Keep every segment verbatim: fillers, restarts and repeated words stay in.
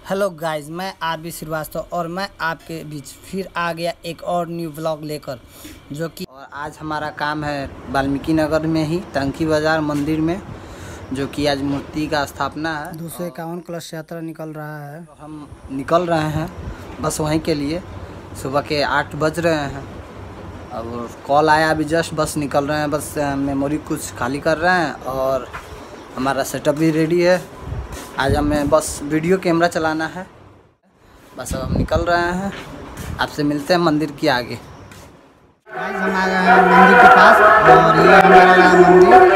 Hello guys, मैं R B Srivastava और मैं आपके बीच फिर आ गया एक और न्यू व्लॉग लेकर, जो कि और आज हमारा काम है वाल्मीकि नगर में ही टंकी बाज़ार मंदिर में, जो कि आज मूर्ति का स्थापना है। दो सौ इक्यावन कलश यात्रा निकल रहा है, तो हम निकल रहे हैं बस वहीं के लिए। सुबह के आठ बज रहे हैं और कॉल आया अभी जस्ट, बस निकल रहे हैं। बस मेमोरी कुछ खाली कर रहे हैं और हमारा सेटअप भी रेडी है। आज हमें बस वीडियो कैमरा चलाना है, बस अब हम निकल रहे हैं। आपसे मिलते हैं मंदिर के आगे। हम आ गए हैं मंदिर के पास और ये हमारा मंदिर,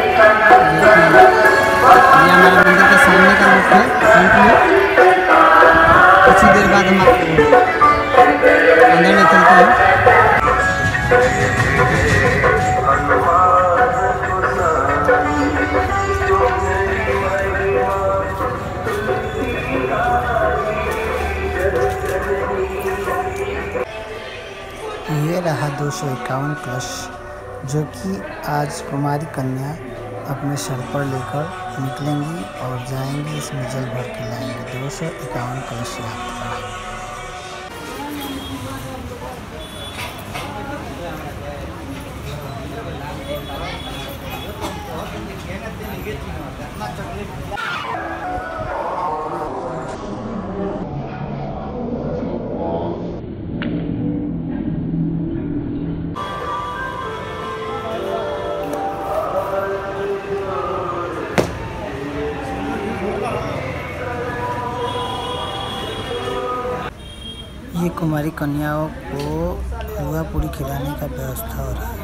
ये हमारे मंदिर के सामने का रूप है फ्रंट में। कुछ ही देर बाद हम अंदर में चलते हैं। ये रहा दो सौ इक्यावन कलश, जो कि आज कुमारी कन्या अपने सर पर लेकर निकलेंगी और जाएंगी, इसमें जल भर के लाएंगे। दो सौ इक्यावन कलश यात्रा। ये कुमारी कन्याओं को हलवा पूरी खिलाने का व्यवस्था हो रहा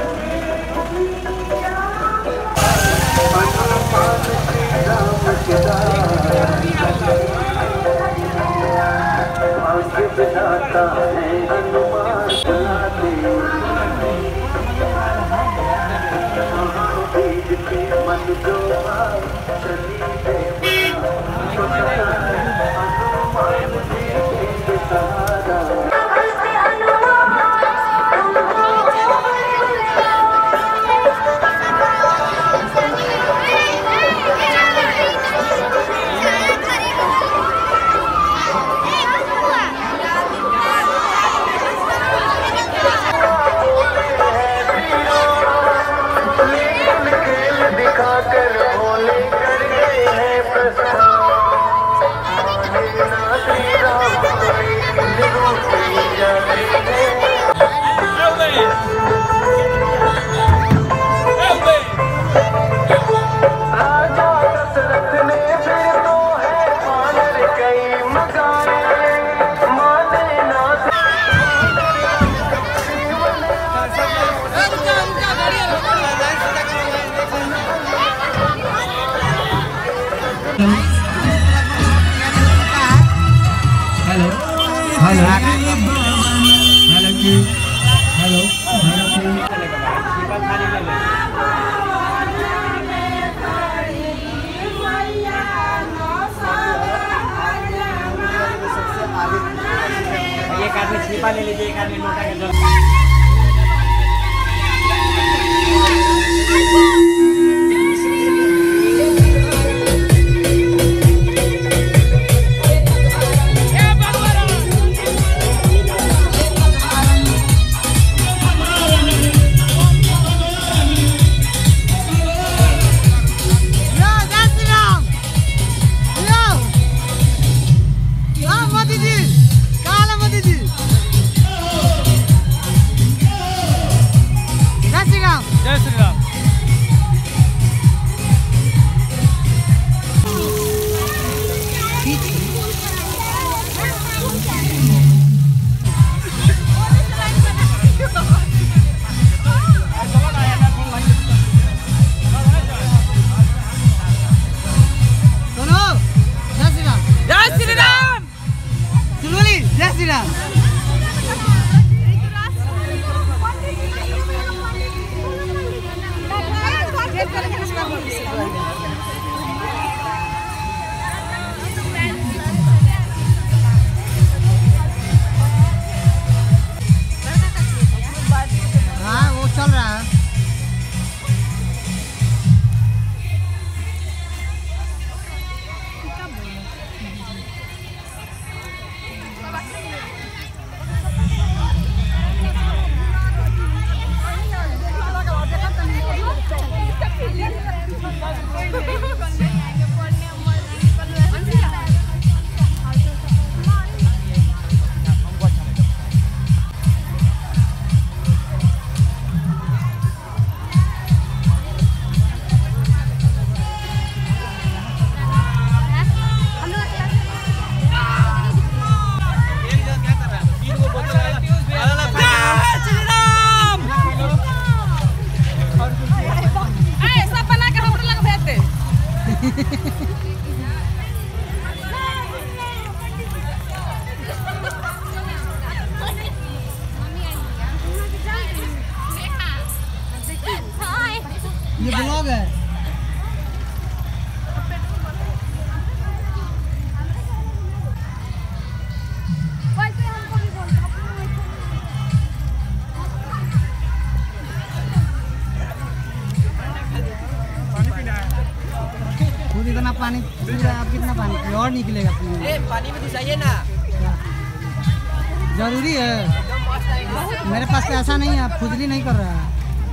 हेलो हेलो हेलो की हेलो एक आदमी छिपा ले लीजिए, एक आदमी लोटा के जल। जय श्री राम। सुनो, जय श्री राम, जय श्री राम, सुनोली, जय श्री राम। हाँ, वो चल रहा है। ना पानी की और निकलेगा ए, पानी में घुसाइए ना। जरूरी है, मेरे पास पैसा नहीं है, खुजली नहीं कर रहा है।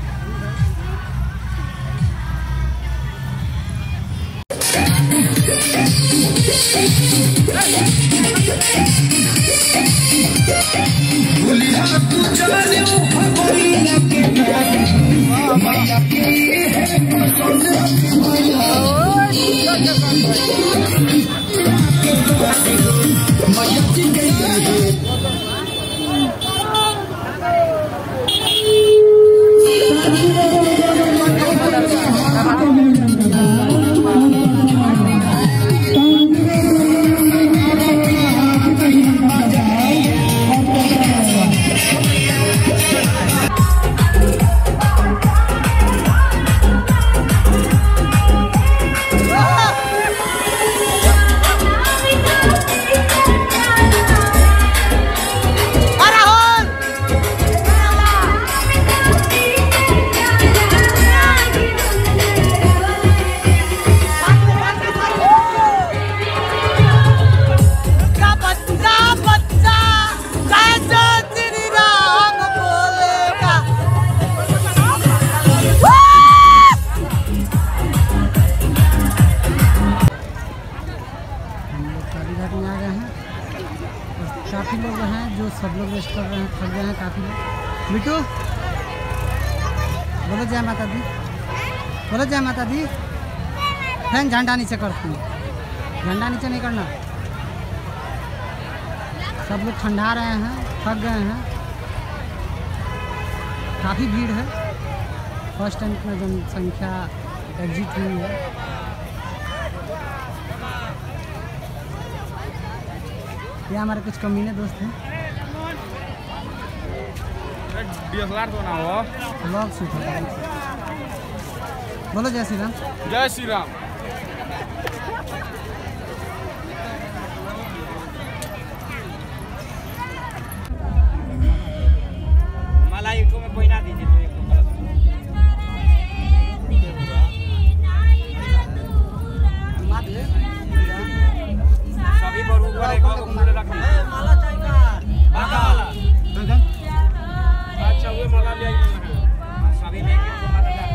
काफ़ी लोग हैं जो सब लोग वेस्ट कर रहे हैं, थक गए हैं काफ़ी लोग। बिट्टू बोलो जय माता दी, बोलो जय माता दी। फैन झंडा नीचे करती हूँ, झंडा नीचे नहीं करना। सब लोग ठंडा रहे हैं, थक गए हैं, काफ़ी भीड़ है। फर्स्ट टाइम में जनसंख्या एग्जिट हुई है। ये हमारे कुछ कमीने दोस्त हैं। डीएसएलआर तो ना हो, व्लॉग शूट होता है। बोलो जय श्री राम। जय श्री राम। मलाई को में कोई ना दीजिए तो एक सभी पर ऊपर एक और रख दीजिए। माला चाहिए माला। अच्छा वो माला ले आइए, सभी लेके वो माला डाल।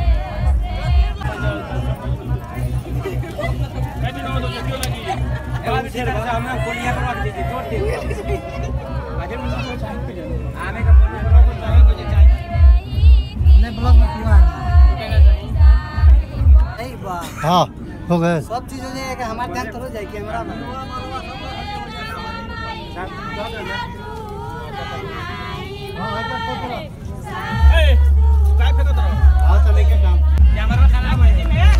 कैसे ना तो क्यों लगी अब फिर हमने गोलियां पर रख दीजिए, तोड़ दीजिए। आगे में तो चाहिए आने का बोलने को चाहिए, मुझे चाहिए नहीं ब्लॉग में क्यों आ नहीं बात। हाँ हो गए, सब चीज़ हो जाएगा, हमारे ध्यान तो हो जाए कैमरा में। कैमरा खराब है।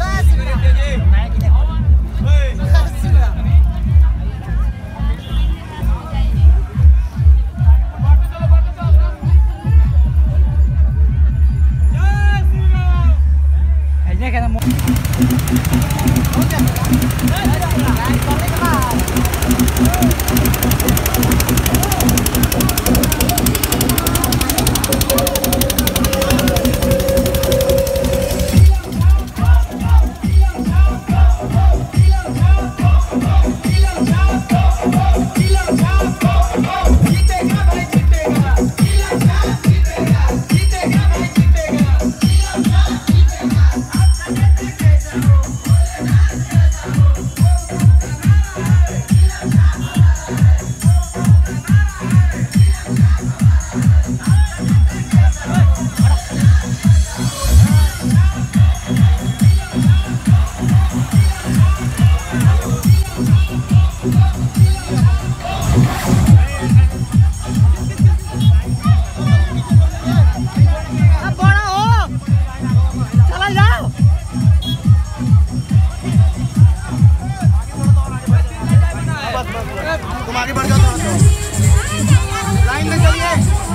तुम आगे बढ़ जाओ, लाइन में चलिए।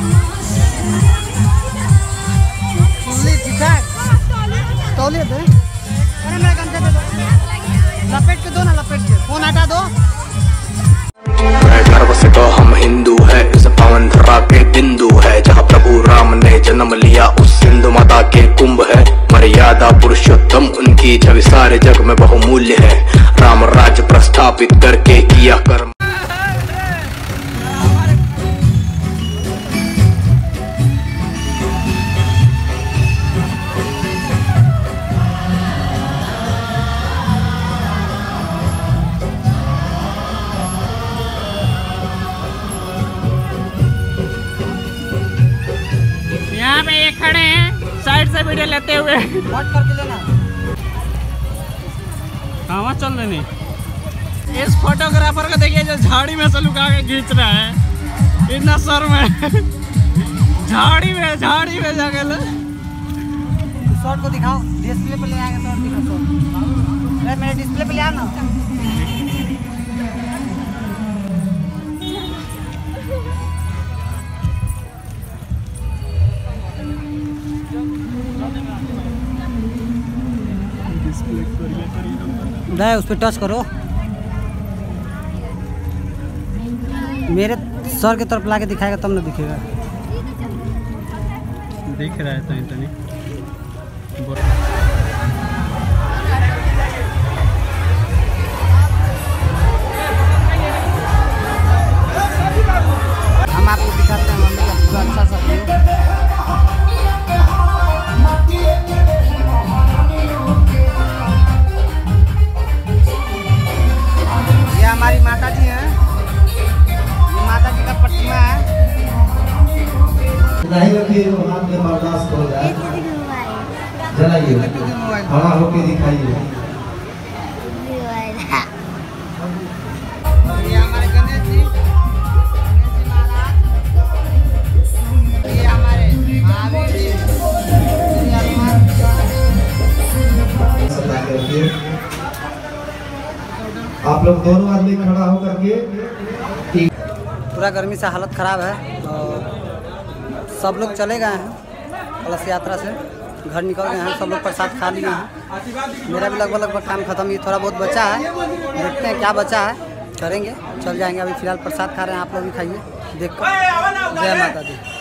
तौलिए दे, अरे मेरा गंदे दे दो, लपेट के दो ना, लपेट के फोन हटा दो। गर्व से तो हम हिंदू है, इस पावन धरा के बिंदु है, जहाँ प्रभु राम ने जन्म लिया उस सिंधु माता के कुंभ है। मर्यादा पुरुषोत्तम उनके की छवि सारे जग में बहुमूल्य है। राम राज्य प्रस्थापित करके किया कर्म। यहाँ पे ये खड़े हैं साइड से वीडियो लेते हुए। व्हाट करके लेना कहाँ चल रहे नहीं। इस फोटोग्राफर को देखिए जो झाड़ी में से लुका के खींच रहा है, इतना शर्म है। झाड़ी में झाड़ी में जाके ले। शॉट को दिखाओ, डिस्प्ले पे ले आएगा शॉट दिखाओ। अरे मेरे डिस्प्ले पे ले आ ना। नहीं उस पर टच करो, मेरे सर की तरफ लाके दिखाएगा तब ना दिखेगा। दिख रहा है तो इतनी हम आपको दिखाते हैं मम्मी का पूरा अच्छा सा व्यू। ये हमारी माता जी हैं, ये माता जी का प्रतिमा है। नहीं रखिए तो हाथ में बर्दाश्त हो जाए। जलाइए, खड़ा होके दिखाइए। ये हमारे गणेश जी, गणेश जी महाराज, ये हमारे महावीर जी, ये हनुमान सदा के रखिए। आप लोग दोनों आदमी खड़ा होकर के। पूरा गर्मी से हालत ख़राब है और सब लोग चले गए हैं कलश यात्रा से, घर निकल गए हैं, सब लोग प्रसाद खा लिए हैं। मेरा भी लगभग लगभग काम खत्म, ये थोड़ा बहुत बचा है, देखते हैं क्या बचा है, करेंगे, चल जाएंगे। अभी फिलहाल प्रसाद खा रहे हैं, आप लोग भी खाइए देख कर। जय माता दी।